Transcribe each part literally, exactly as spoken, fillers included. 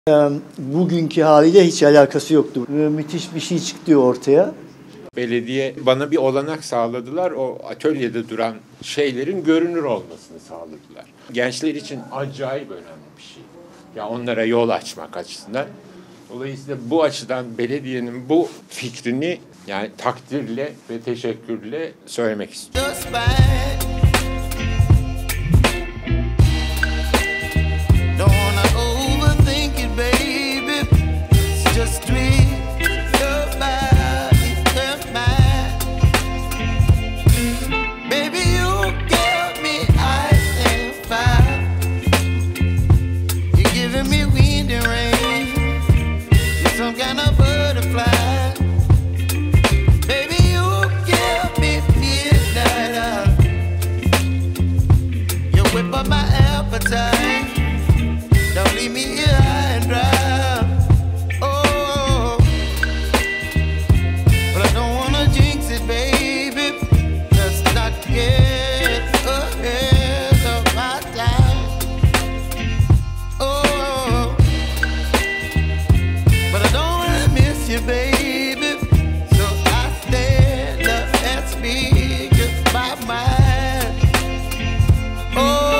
Bugünkü haliyle hiç alakası yoktu. Müthiş bir şey çıktı ortaya. Belediye bana bir olanak sağladılar. O atölyede duran şeylerin görünür olmasını sağladılar. Gençler için acayip önemli bir şey. Ya onlara yol açmak açısından. Dolayısıyla bu açıdan belediyenin bu fikrini yani takdirle ve teşekkürle söylemek istiyorum. Don't leave me here high and dry. Oh, but I don't wanna jinx it, baby. Let's not get ahead of my time. Oh, but I don't wanna miss you, baby. So I stand up and speak my mind. Oh.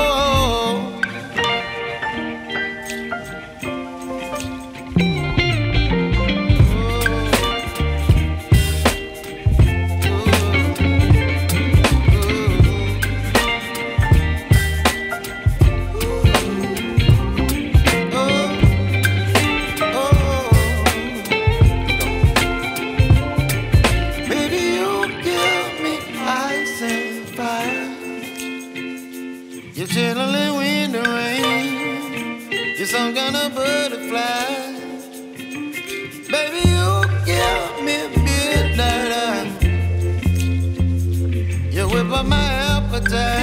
You're chilling in the rain. You're some kind of butterfly. Baby, you give me midnight. You whip up my appetite.